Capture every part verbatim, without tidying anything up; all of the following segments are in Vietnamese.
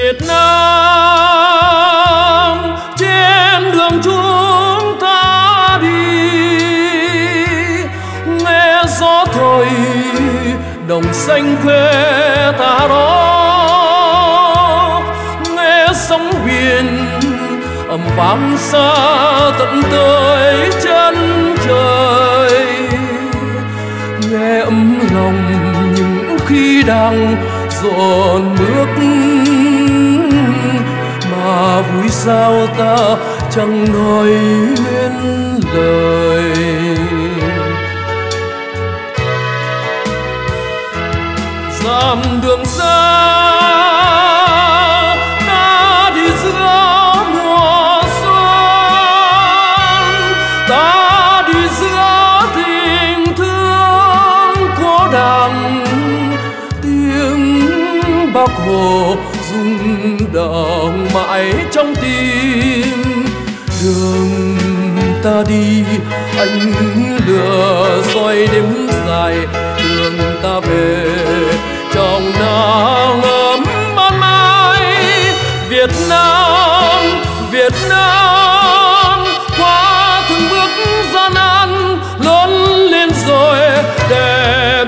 Việt Nam trên đường chúng ta đi, nghe gió thổi đồng xanh quê ta đó, nghe sóng biển ầm vang xa tận tới chân trời, nghe ấm lòng những khi đang dồn bước, mà vui sao ta chẳng nói nên lời. Dặm đường xa ta đi giữa mùa xuân, ta đi giữa tình thương của đàn, tiếng Bác Hồ rung động mãi trong tim. Đường ta đi ánh lửa soi đêm dài, đường ta về trong nắng ấm ban mai. Việt Nam, Việt Nam qua từng bước gian nan lớn lên rồi, đẹp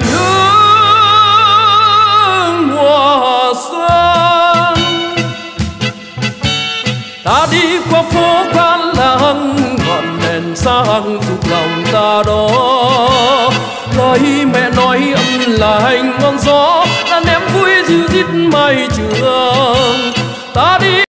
hương mùa xuân. Ta đi qua phố quán làng, ngọn đèn sáng giúp lòng ta đó, lời mẹ nói âm là hành ngon gió, đàn em vui dịu rít mai trường.